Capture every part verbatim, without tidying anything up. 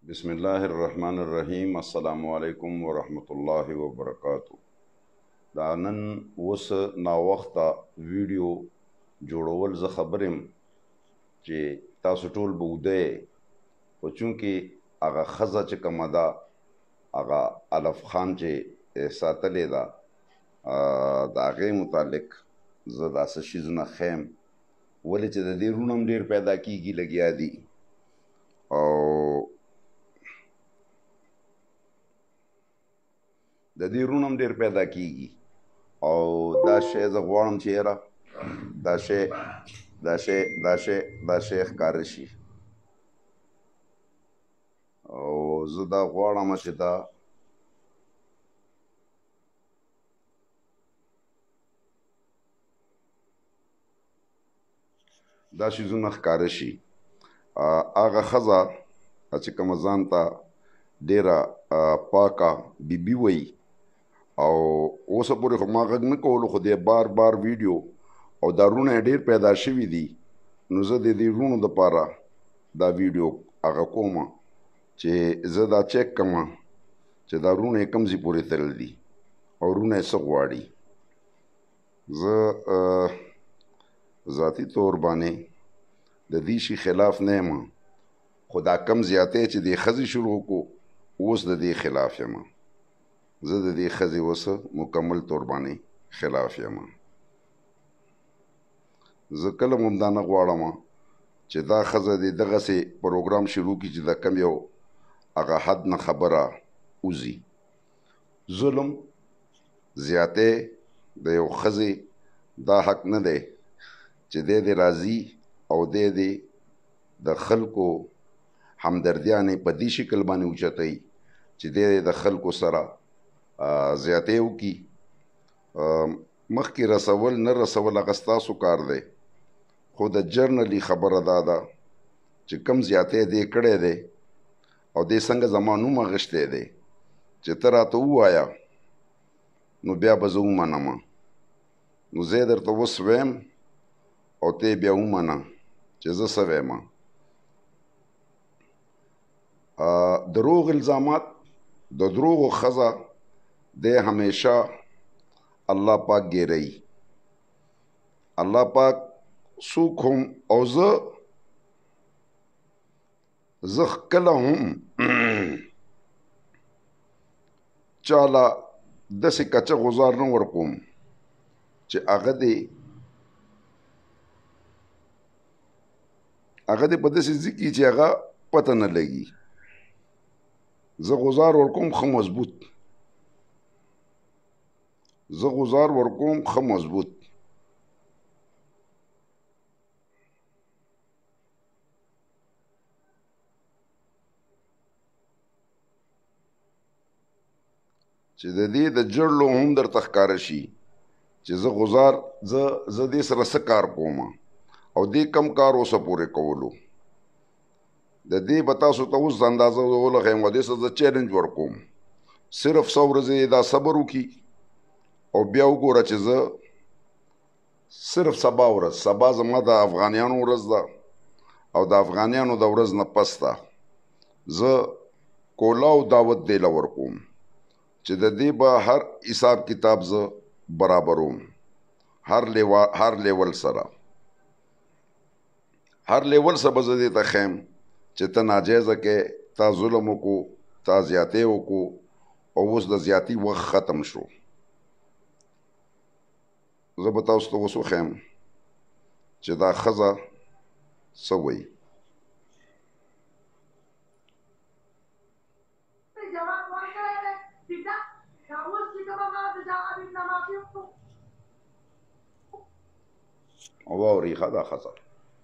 بسم الله الرحمن الرحیم. السلام علیکم ورحمۃ اللہ وبرکاتہ. دا نن اوس ناوخته ویډیو جوړول زه خبرم چې تاسو ټول به وده خو چونکې هغه ښځه چې کومه ده هغه الف خان چې ساتلې ده د هغې متعلق زه داسې شیزونه ښیم ولې چې د دې رونه هم ډېر پیدا کېږي لګیا دي او د دې رونه هم ډېر پیدا کېږي او دا شی زه غواړم چې یاره دا شی دا شی دا شی دا شی ښکاره شي او زه دا غواړم چې دا دا شیزونه ښکاره شي. هغه ښځه چې کومه ځان ته ډېره پاکه بیبي وایي او اوسه پورې خو ما غږ نه کولو خو د بار بار ویډیو او دا رونه یې ډېر پیدا شوي دي نو زه د دې رونو دپاره دا ویډیو هغه کوم چې زه دا چیک کوم چې دا رونه یې کوم ځای پورې تللی دي او رونه یې څه غواړي. زه ذاتي طور باندې د دې شي خلاف نه یم خو دا کم زیاتی چې دې ښځې شروع کړو اوس د دې خلاف یم. زه د دې ښځې اوس مکمل طور باندې خلاف یم. زه کله هم دا نه غواړم چې دا ښځه د دغسې پروګرام شروع کړي چې د کم یو هغه حد نه خبره وځي. ظلم زیاتی د یو ښځې دا حق نه دی چې دی دې راځي او دی دې د خلکو همدردیانې په دې شکل باندې اوچتوي چې دی دې د خلکو سره زیاتی وکړي. مخکې رسول نه رسول هغه ستاسو کار دی خو د جرنلي خبره دا ده چې کم زیاتی دی کړی دی او دی څنګه زما نوم اخیستی دی چې ته راته ووایه نو بیا به زه ومنم نو زه یې درته اوس ویم او ته بیا ومنه چې زه څه ویم. دروغ الزامات د دروغو ښځه دی همیشه الله پاک ګیروي. الله پاک څوک هم او زه زه کله هم چاله داسې کچه غزار نه ورکوم چې هغه دې هغه دې په داسې ځای کې چې هغه پته نه لګي. زه غزار ورکوم ښه مضبوط زه غزار ورکوم ښه مضبوط. چې د دې د جړلو هم درته ښکاره شي چې زه غزار زه زه دې سره څه کار کوم او دې کم کار اوسه پورې کولو. د دې به تاسو ته اوس اندازه ولګوم او دې سره زه چیلنج ورکوم صرف څو ورځې دا صبر وکړي او بیا وګوره چې زه صرف سبا ورځ سبا زما د افغانیانو ورځ ده او د افغانیانو د ورځ نه پس ده زه کولاو دعوت دی له ورکوم چې د دې به هر حساب کتاب زه برابروم هر لیوا هر لیول سره هر لیول سره به زه دې ته ښیم چې ته ناجیزه کې تا ظلم وکړو تا زیاتی وکړو او اوس د زیاتی وخت ختم شو. زه به تاسو ته اوس وښیم چې دا ښځه څه وایي. واوري ښه دا ښځه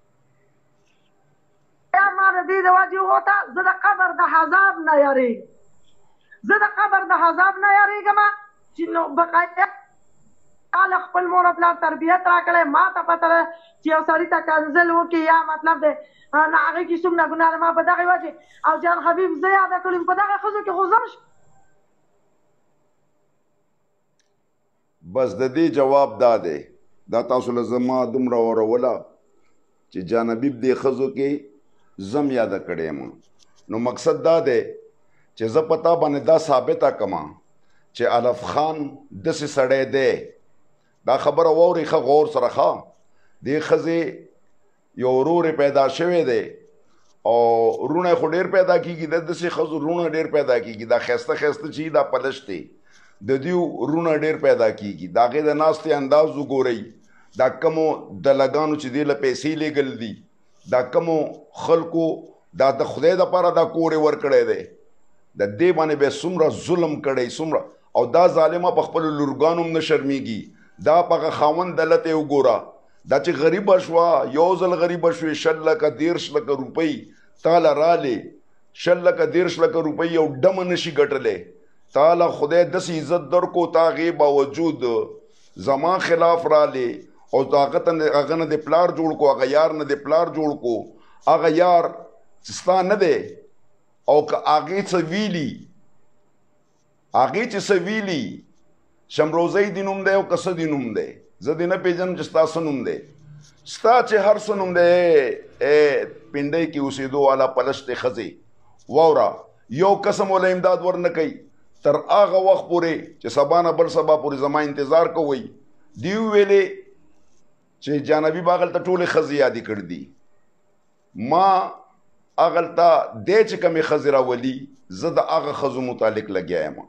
ما د دې د وجې ووته زه د قبر د عذاب نه یارېږم زه د قبر د عذاب نه یارېږم چې نو بقایه خلک خپل مور او پلار تربیت راکړی ما ته پته ده چې یو سړي ته کنځل وکړي یا مطلب دی نه هغې کې څومره ګناه ده ما په دغې وجې او جان حبیب زه یاده کړم په دغه ښځو کې خو زم شو. بس د دې جواب دا دی دا تاسو له زما دومره وروله چې جان حبیب دې ښځو کې زم یاده کړی یم نو مقصد دا دی چې زه په تا باندې دا ثابته کما چې علف خان داسې سړی دی دا خبره واورئ ښه غور سره ښه دې ښځې یو ورور پیدا شوی دی او رونه خو ډېر پیدا کېږي د داسې ښځو رونه ډېر پیدا کېږي دا ښایسته ښایسته چې دا پلش دی د دوی رونه ډېر پیدا کېږي د هغې د ناستې انداز وګورئ دا کمو دلګانو چې دې له پیسې لېږل دي دا کمو خلکو دا د خدای دپاره دا کور یې ورکړی دی د دې باندې به څومره ظلم کړی څومره او دا ظالمه په خپلو لورګانو هم نه شرمېږي دا په هغه خاوند دلته یې وګوره دا چې غریبه شوه یو ځل غریبه شوې شل لکه دېرش لکه روپۍ تاله رالې شل لکه دېرش لکه روپۍ یو ډمه نشي ګټلی تاله خدای داسې عزت درکو تا هغې باوجود زما خلاف رالې او هغه ته هغه نه د پلار جوړ کو هغه یار نه د پلار جوړ کو هغه یار چې ستا نه دی او که هغې څه ویلي هغې چې څه ویلي شمروزی دې نوم دی او که څه دې نوم دی زه دې نه پېژنم چې ستا څه نوم دی ستا چې هر څه نوم دی ای پنډۍ کې اوسېدو والا پلشتې ښځې واوره یو قسم وله امداد ور نه کوي تر هغه وخت پورې چې سبا نه بل سبا پورې زما انتظار کوئ دي وویلې چې جانبي به هغلته ټولې ښځې یادې کړي دي ما هغلته دی چې کومې ښځې راولي زه د هغه ښځو متعلق لګیا یم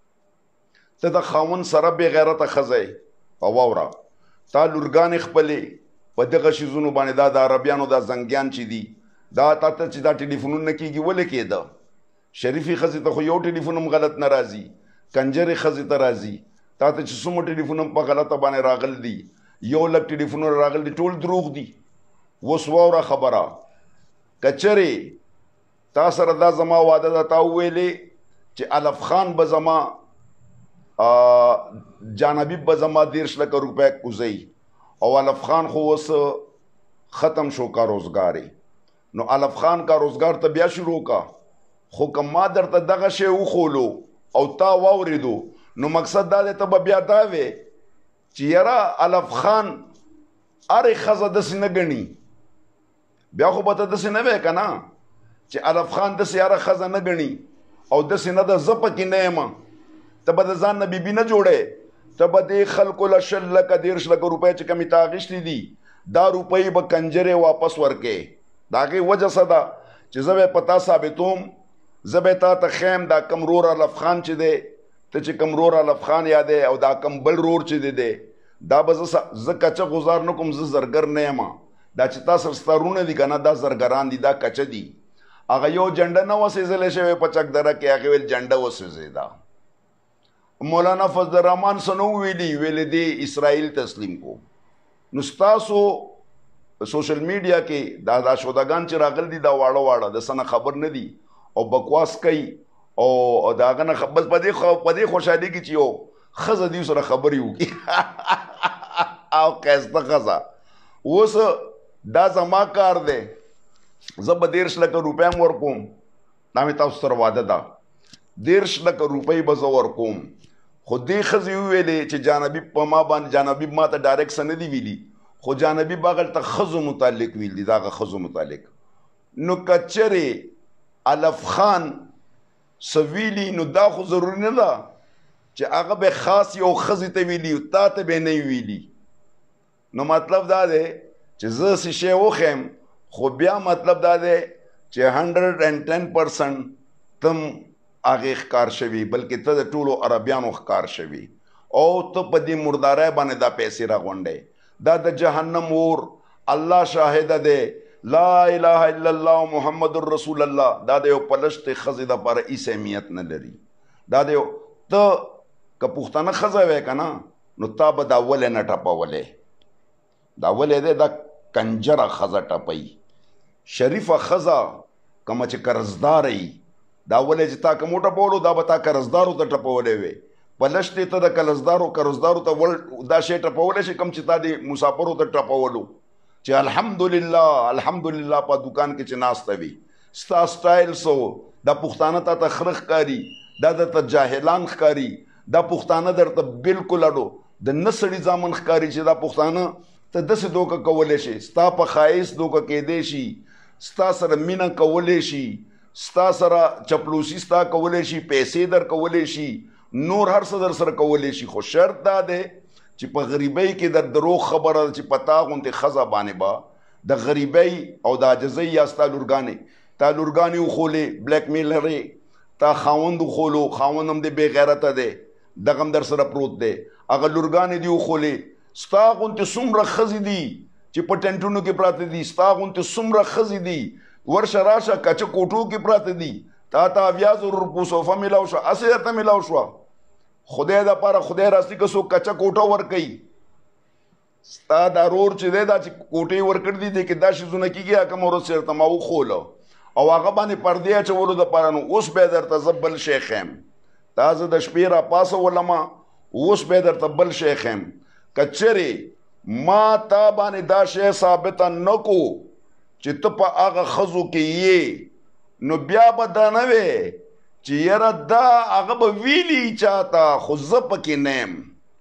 ته د خاوند سره بې غیرته ښځه یې او واوره تا لورګانې خپلې په دغه شیزونو باندې دا د عربیانو دا زنګیان چې دي دا تا ته چې دا ټلیفونونه نه کېږي ولې کېده شریفي ښځې ته خو یو ټلیفون هم غلط نه راځي کنجرې ښځې ته راځي تا ته چې څومره ټلیفون هم په غلطه باندې راغل دي یو لږ ټلیفونونه راغل دي ټول دروغ دي اوس واوره خبره که چرې تا سره دا زما واده ده تا وویلې چې علف خان به زما جانبي به زما دېرش لکه روپۍ کوزوي او علف خان خو اوس ختم شو کا روزګارې نو علف خان کا روزګار ته بیا شروع کا خو که ما درته دغه شی وښولو او تا واورېدو نو مقصد دا دی ته به بیا دا وې چې یاره علف خان هرې ښځه داسې نه ګڼي بیا خو به ته داسې نه وې که نه چې علف خان داسې هره ښځه نه ګڼي او داسې نه ده زه پکې نه یم ته به د ځان نه بیبي نه جوړې ته به دې خلکو له شل لکه دېرش لکه روپۍ چې کمې تا اخیستې دي دا روپۍ به کنجرې واپس ورکې د هغې وجه څه ده چې زه به یې په تا ثابتوم زه به یې تا ته ښیم دا کم رور علف خان چې دی ته چې کم رور علف خان یادې او دا کم بل رور چې دی دی دا به زه زه کچه غزار نه کوم زه زرګر نه یم دا چې تا سره ستا رونه دي که نه دا زرګران دي دا کچه دي هغه یو جنډه نه وسېزلی شوی په چکدره کې هغې ویل جنډه وسېزېده مولانا فضل الرحمن سنو ویلی ویلی دی اسرائیل تسلیم کو نو ستاسو سوشل میډیا کې دا دا شودګان چې راغل دي دا واړه واړه د سنه خبر نه دي او بکواس کوي او دا هغه نه بس په دې په دې خوشحالي کې چې یو ښځه دوی سره خبرې وکړي او ښایسته ښځه اوس دا زما کار دی زه به دېرش لکه روپۍ هم ورکوم دا مې تاسو سره واده ده دېرش لکه روپۍ به زه ورکوم خو دې ښځې وویلې چې جانبي په ما باندې جانبي ما ته ډایرکټ څه نه دي ویلي خو جانبي به هغلته ښځو متعلق ویل دي د هغه ښځو متعلق نو که چرې علف خان څه ویلي نو دا خو ضروري نه ده چې هغه به خاص یو ښځې ته ویلي تا ته به نه ویلي نو مطلب دا دی چې زه څه شی وښیم خو بیا مطلب دا دی چې هنډرډ اینډ ټین پرسنټ تم هغې ښکار شوي بلکې ته د ټولو عربیانو ښکار شوي او ته په دې مردارۍ باندې دا پیسې راغونډې دا د جهنم اور الله شاهده دی لا اله الا الله محمد رسول الله دا د یو پلشتې ښځې دپاره هېڅ اهمیت نه لري دا د یو ته که پښتنه ښځه وی که نه نو تا به دا ولې نه ټپولی دا ولې دی دا کنجره ښځه ټپوي شریفه ښځه کومه چې قرضداره وي دا ولې چې تا که مو ټپولو دا به تا قرضدارو ته ټپولی وی پلشتې ته د قرضدارو قرضدارو ته ول دا شی ټپولی شي کوم چې تا د مسافرو ته ټپولو چې الحمدلله الحمدلله په دکان کې چې ناسته وي ستا سټایل سو دا پښتانه تا ته خره ښکاري دا درته جاهلان ښکاري دا پښتانه درته بلکل اډو د نه سړي زامن ښکاري چې دا پښتانه ته داسې دوکه کولی شي ستا په ښایست دوکه کیدی شي ستا سره مینه کولی شي ستا سره چپلوسی ستا کولی شي، پیسې در کولی شي، نور هر څه در سره کولی شي، خو شرط دا دی چې په غریبۍ کې در دروغ خبره ده چې په تا غوندې ښځه باندې به د غریبۍ او د عاجزۍ یا ستا لورګانې تا لورګانې وښولې بلیک میلرې، تا خاوند وښولو، خاوند هم دې بې غیرته دی، دغه هم در سره پروت دی، هغه لورګانې دې وښولې. ستا غوندې څومره ښځې دي چې په ټینټونو کې پراته دي، ستا غوندې څومره ښځې دي ورشه راشه کچه کوټو کې پراته دي، تا ته اویا زره روپو صوفه میلاو شوه، هسې درته میلاو شوه، خدای دپاره خدای راسي که څوک کچه کوټه ورکوي، ستا دا رور چې دی دا چې کوټې ورکړي دي دې کې دا شیزونه کېږي حکم ورځ چېرته ما وښوله او هغه باندې پردې اچولو دپاره نو اوس بیا درته زه بل شی ښیم، دا زه د شپې راپاڅولمه اوس بیا درته بل شی ښیم. که چېرې ما تا باندې دا شی ثابته نه کو چې ته په هغه ښځو کې یې نو بیا به دا نه وې چې یاره دا هغه به ویلي چاته خو زه پکې نه یم.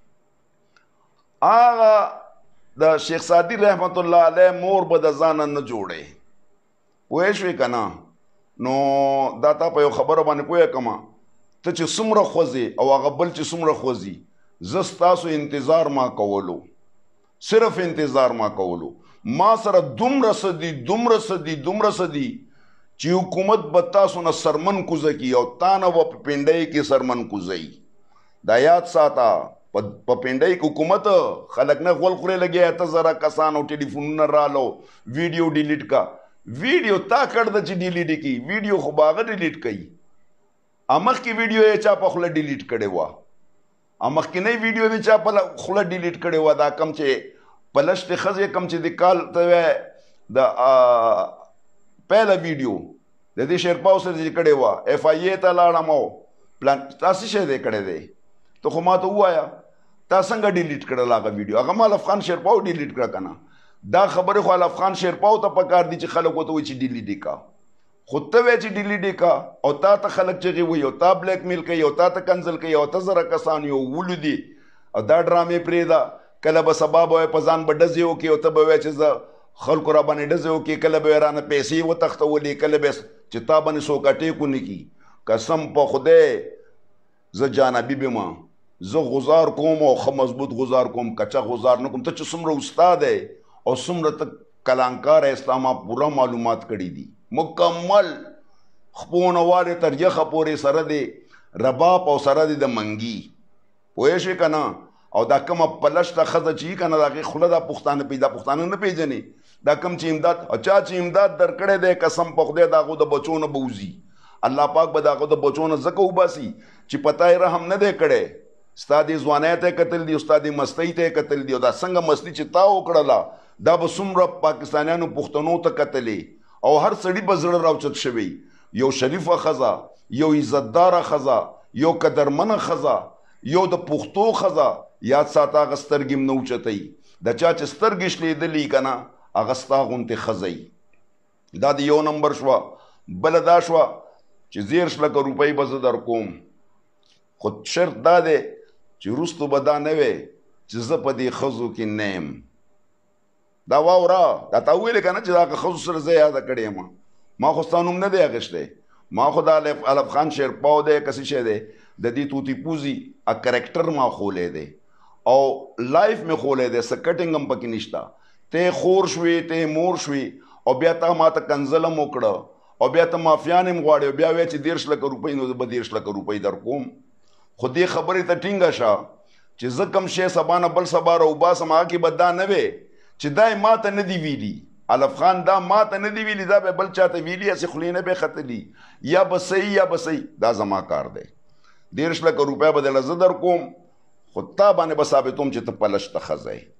هغه د شیخ سعدي رحمت الله علیه مور به د ځانه نه جوړې پوه شوې که نه. نو دا تا په یو خبره باندې پوه کړمه ته چې څومره خوځې او هغه بل چې څومره خوځي، زه ستاسو انتظار ما کولو، صرف انتظار ما کولو. ما سره دومره څه دي دومره څه دي دومره څه دي چې حکومت به تاسو نه سرمن کوزه کي او تا نه به په پنډۍ کې سرمن کوزوي. دا یاد ساته په پنډۍ کې حکومت خلک نه غول خورې لګیا اته زره کسان او ټلیفونونه رالو ویډیو ډیلیټ کا. ویډیو تا کړ د چې ډیلیټ کی، ویډیو خو به هغه ډیلیټ کوي. امخکې ویډیو یې چا په خوله ډیلیټ کړې وه، امخکینۍ ویډیو دې چا په خوله ډیلیټ کړې وه. دا کم چې پلشتې ښځې کم چې د کال ته د پهله ویډیو د دې شیرپاو سره چې کړې وه ایف آی اے ته لاړم او پلان تا څه شی دی کړی دی، ته خو ما ته ووایه تا څنګه ډیلیټ کړل هغه ویډیو؟ هغه ما الف خان شیرپاو ډیلیټ کړه که نه. دا خبرې خو الف خان شیرپاو ته پکار دي چې خلک ورته وایي چې ډیلیټ یې کا، خو ته وایې چې ډیلیټ یې کا او تا ته خلک چغې وایي او تا بلیک میل کوي او تا ته کنزل کوي او اته زره کسان یو ولو دي او دا ډرامې پرېږده. کله به سبا به وایې په ځان به ډزې وکړي او ته به وایې چې زه خلکو را باندې ډزې وکړي، کله به یې رانه پیسې وتښتولې، کله به چې تا باندې څوک اټیک ونه کړي. قسم په خدای زه جانبي بیم، زه غزار کوم او ښه مضبوط غزار کوم، کچه غزار نه کوم. ته چې څومره استاد یې او څومره ته کلانکار یې، ستا ما پوره معلومات کړي دي، مکمل خپونه والې تر یخه پورې سره دی رباب او سره دی د منګي پوه شوې که نه. او دا کومه پلشته ښځه چې وي که نه د هغې خوله دا پښتانه پېژني، دا پښتانه نه پېژني. دا کوم چې امداد او چا چې امداد درکړی دی قسم په خدای د هغو د بچو نه به وځي، الله پاک به د هغو د بچو نه ځکه وباسي چې په تا یې رحم نه دی کړی. ستا دې ځوانۍ ته یې کتل دي او ستا دې مستۍ ته یې کتل دي او دا څنګه مستي چې تا وکړله دا به څومره پاکستانیانو پښتنو ته کتلې او هر سړي به زړه راوچت شوی. یو شریفه ښځه، یو عزتداره ښځه، یو قدرمنه ښځه، یو د پښتو ښځه، یاد ساته هغه سترګې م نه اوچتوي. د چا چې سترګې شلېدلي که نه هغه ستا غوندې ښځه وي. دا د یو نمبر شوه. بله دا شوه چې زیرش لکه روپۍ به زه در کوم، خو شرط دا دی چې وروستو به دا نه وی چې زه په دې ښځو کې نه یم. دا واوره دا تا وویلې که نه چې د هغه ښځو سره زه یاده کړې یم، ما خو ستا نوم نه دی اخیستی، ما خو دا الف خان شیرپاو دی که څه شی دی د دې طوطي پوزي ا کرکټر ما خولی دی او لایف مې خولی دی، څه کټینګ هم پکې نشته. ته خور شوې، ته مور شوې او بیا تا ما ته کنزل هم وکړه او بیا ته مافیان هم غواړې او بیا وایې چې دېرش لکه روپۍ نو زه به دېرش لکه روپۍ در کوم. خو دې خبرې ته ټینګه شه چې زه کوم شی سبا نه بل سبا راوباسم هغه کې به دا نه وی چې دا یې ما ته نه دي ویلي، الف خان دا ما ته نه دي ویلي، دا به بل چا ته ویلي، هسې خولې نه به یې ختلي، یا به صحیح یا به صحیح. دا زما کار دی. دېرش لکه روپۍ به دله زه در کوم، خو تا باندې به ثابتوم چې ته پلشته ښځه یې،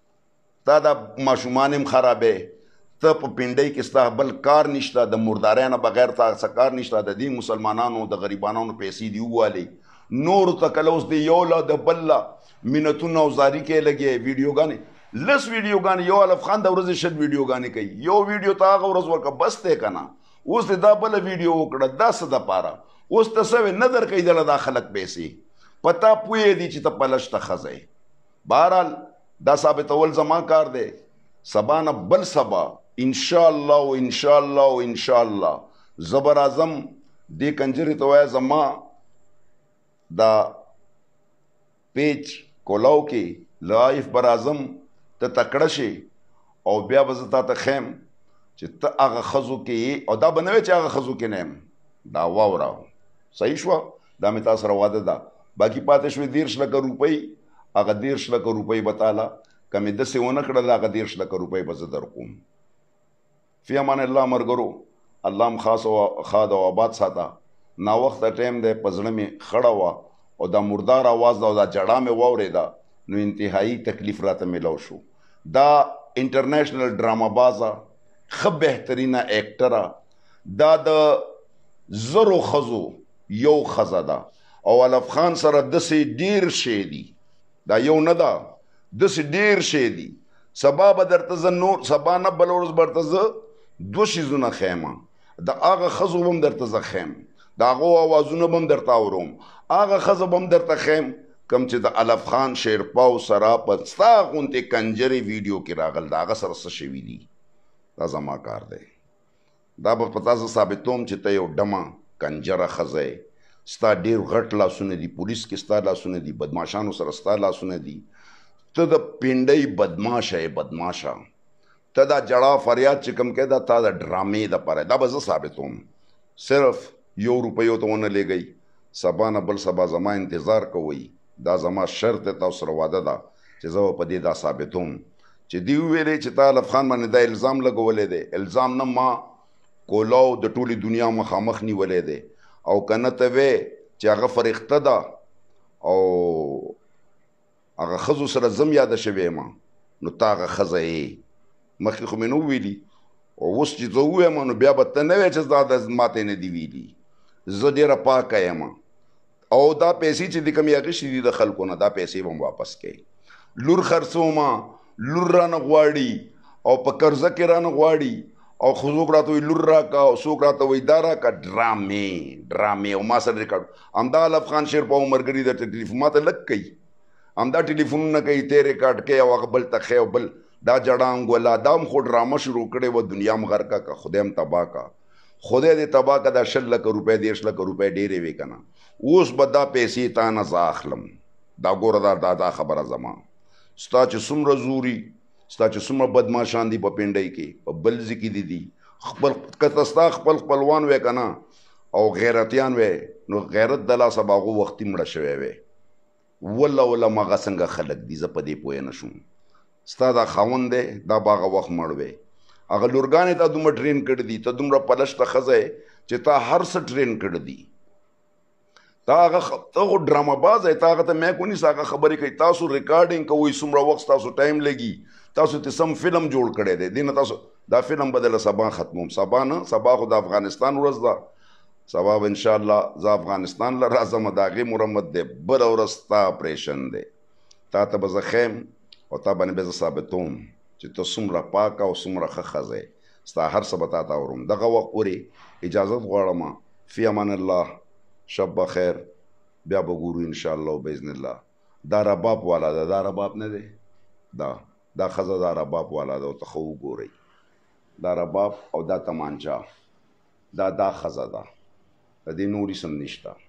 تا دا ماشومان هم خرابې، ته په پنډۍ کې ستا بل کار نشته، د مردارۍ نه بغیر تا څه کار نشته، د دې مسلمانانو د غریبانانو پیسې دي ووالې، نورو ته کله اوس د یو له د بل له منتونه او زاري کې لګې ویډیوګانې، لس ویډیوګانې، یو الف خان د ورځې شل ویډیوګانې کوي، یو ویډیو ته هغه ورځ ورکړه بس دی که نه. اوس دې دا بله ویډیو وکړه، دا څه دپاره؟ اوس ته څه نه در کوي دله دا خلک پیسې، په تا پوهې دي چې ته پلشته ښځه یې. بهرحال دا ثابتول زما کار دی. سبا نه بل سبا انشاءالله و انشاءالله و انشاءالله زبر اعظم دې کنجرې ته وایه زما دا پیچ کولاو کې لایف بر اعظم ته تکړه شي او بیا به زه تا ته خیم چې ته هغه ښځو کې او دا به نه وی چې هغه ښځو کې نه یم دا واوره صحیح شوه دا مې تا سره واده ده باقي پاتې شوې دېرش لکه روپۍ هغه دېرش لکه روپۍ به تاله که مې داسې ونه کړل هغه دېرش لکه روپۍ به زه در کوم فی امان الله ملګرو الله هم خاص او ښاد او آباد ساته ناوخته ټایم دی په زړه مې خړه وه او دا مردار آواز ده او دا جړا مې واورېده نو انتهایی تکلیف راته میلاو شو دا انټرنیشنل ډرامه بازه ښه بهترینه ایکټره دا د زرو ښځو یو ښځه ده او الف خان سره داسې ډېر شی دي دا یو نه ده داسې ډېر شی دي سبا به درته زه نور سبا نه بله ورځ به درته زه دوه شیزونه خیمه د هغه ښځو به هم درته زه خیم د هغو اوازونه به هم درته اورم هغه ښځه به هم درته خیم کوم چې د الف خان شیرپاو سره په ستا غوندې کنجرې ویډیو کې راغل د هغه سره څه شوي دي دا زما کار دی دا به په تاسو ثابتوم چې ته یو ډمه کنجره ښځه یې ستا ډېر غټ لاسونه دي پولیس کې ستا لاسونه دي بدماشانو سره ستا لاسونه دي ته د پنډۍ بدماشه یې بدماشه ته دا جړا فریاد چې کوم کوې دا تا د ډرامې دپاره دا به زه ثابتوم صرف یو روپیو ته ونه لېږئ سبا نه بل سبا زما انتظار کوئ دا زما شرط دی تاسو سره واده ده چې زه به په دې دا ثابتوم چې دوی وویلې چې تا الف خان باندې دا الزام لګولی دی الزام نه ما کولاو د ټولې دنیا مخامخ نیولی دی او که نه ته وې چې هغه فرښته ده او هغه ښځو سره زم یاده شوې یم نو تا هغه ښځه یې مخکې خو مې نه وویلي او اوس چې زه ووایم نو بیا به ته نه وایې چې دا د ماته نه دي ویلي زه ډېره پاکه یم او دا پیسې چې د کومې اخیستې دي د خلکو نه دا پیسې به هم واپس کوي لور خرڅومه لور رانه غواړي او په قرضه کې رانه غواړي او څوک راته وایي لور راکړه او څوک راته وایي دا راکړه ډرامې ډرامې او ما سره ریکارډ همدا الف خان شیرپاو ملګري درته ټلیفون ما ته لږ کوي همدا ټلیفونونه کوي ته ریکارډ کوي او هغه بل ته ښی او بل دا جړانګ ولا دا هم خو ډرامه شروع کړې وه دنیا م غرقه که خدای هم تباه که خدای دې تباه که دا شل لکه روپۍ دېرش لکه روپۍ ډېرې وې که نه اوس به دا پیسې تا نه زه اخلم دا ګوره دا دا دا خبره زما ستا چې څومره زوري ستا چې څومره بدماشان دي په پنډۍ کې په بل ځای کې دي دي خپل که ته ستا خپل خپلوان وی که نه او غیرتیان وی نو غیرت د لاسه به هغو وختي مړه شوی وی والله والله مغه څنګه خلک دي زه په دې پوه نه شوم ستا دا خاوند دی دا به هغه وخت مړ وی هغه لورګانې تا دومره ټرین کړي دي ته دومره پلشته ښځه یې چې تا هر څه ټرین کړي دي تا هغه ته خو ډرامه باز یې تا هغه ته میک ونیسه هغه خبرې کوي تاسو ریکارډینګ کوئ څومره وخت تاسو ټایم لګي تاسو ته سم فلم جوړ کړی دی دې نه تاسو دا فلم به دله سبا ختموم سبا نه سبا خو د افغانستان ورځ ده سبا به انشاءالله زه افغانستان له راځم د هغې مرمت دی بله ورځ ستا اپریشن دی تا ته به زه خیم او تا باندې به زه ثابتوم چې ته څومره پاکه او څومره ښه ښځه یې ستا هر څه به تا ته اورم دغه وخت پورې اجازت غواړم فی امان الله شب بخیر بیا به ګورو انشاءالله باذن الله دا رباب والا ده دا رباب نه دی دا دا ښځه دا رباب والا ده او ته ښه وګورئ دا رباب او دا تمانچه دا دا ښځه ده د دې نور اسم نشته